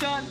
Butan.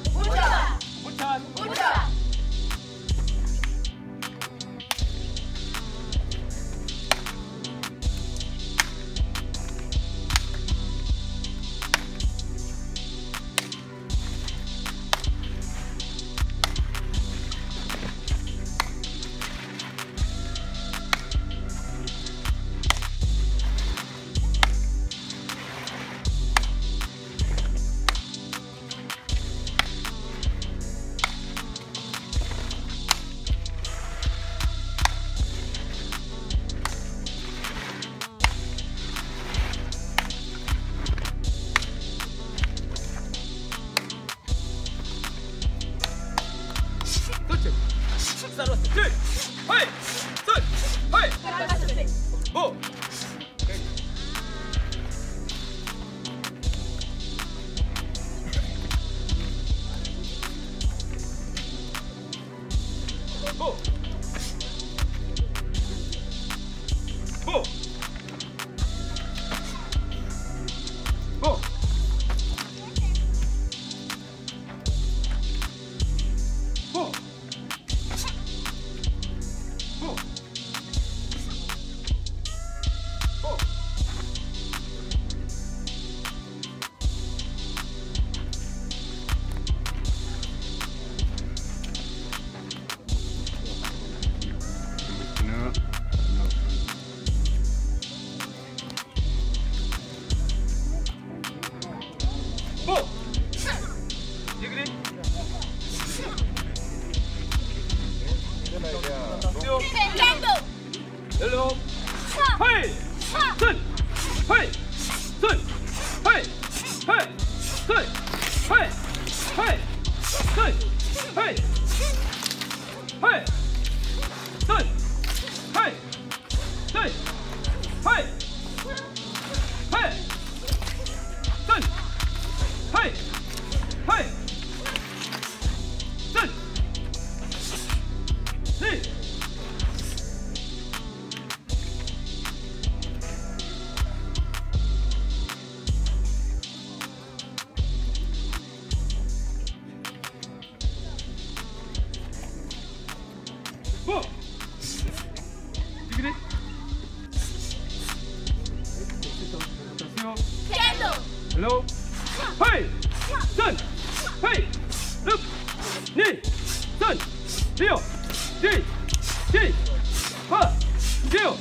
Hello. Hey. Sun. Hey. Look. Ni. Sun. Dio. Ji. Ji. Ha. Dio.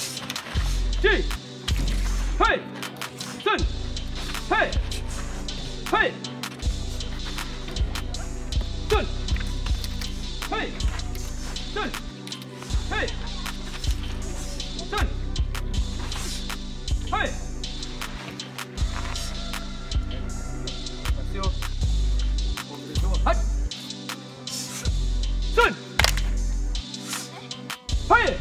Ji. Hey. Sun. Hey. Hey. Sun. Hey. Sun. Hey. Sun. Hey. Hut! Sun! Hey!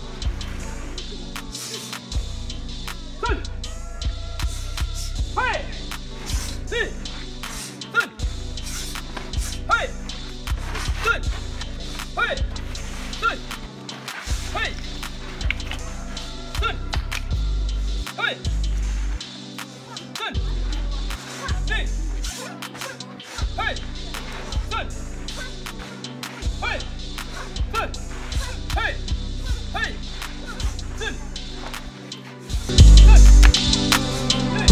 Sun! Hey! Si! Sun! Hey! Sun! Hey! Sun! Hey! Sun! Hey! Sun! Si! Hey! Sun! Hey! Sun! Hey! Hey! Sun! Sun! Hey!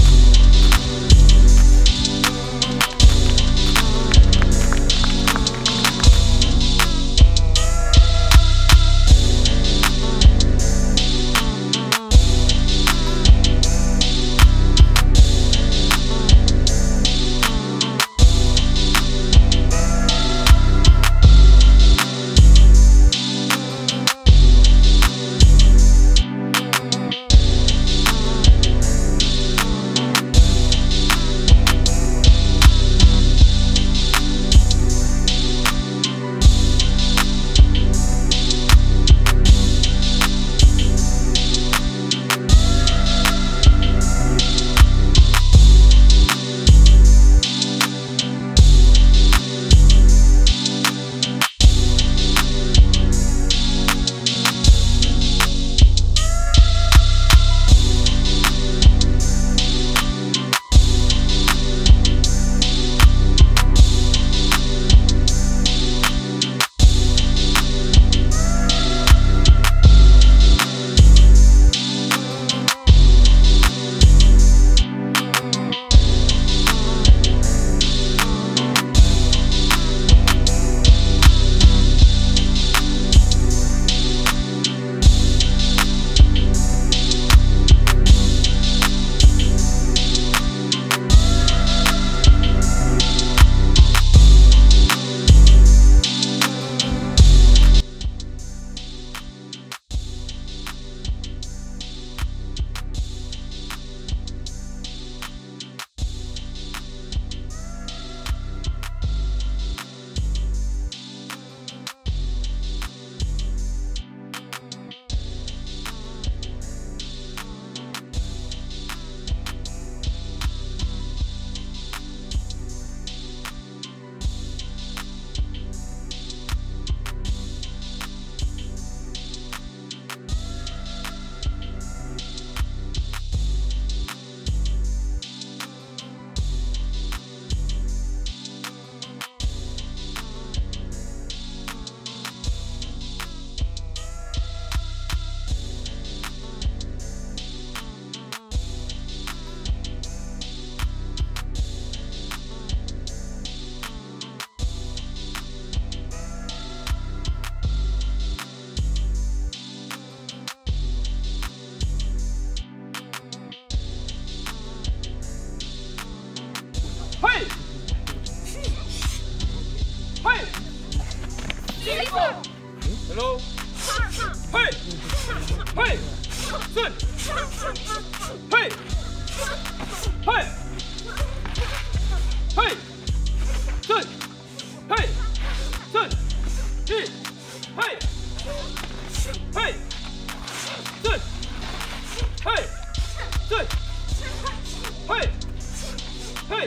Hey! Good! Hey! Good! Hey! Hey! Hey! Good! Hey! Good! Hey! Hey!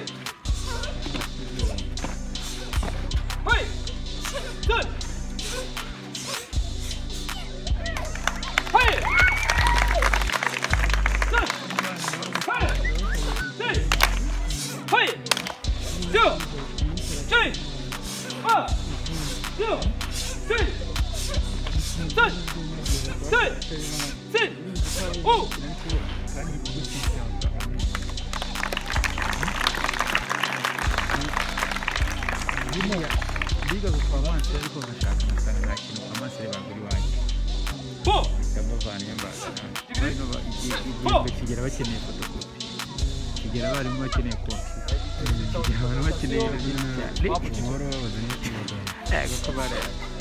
Hey! Good! Hey! Good! Hey! Hey! Hey! Two! Three! 1! 2! 3! 4! 5! 6! biga gukora amaso ariko bashaka umusaruro ikintu amaso baguri wanjye ndabavana imbaga kigera bakeneye fotokopi kigera barimo bakeneye kopi kigera abantu bakeneye ibintu cyane umuro wabazanye kuko bareba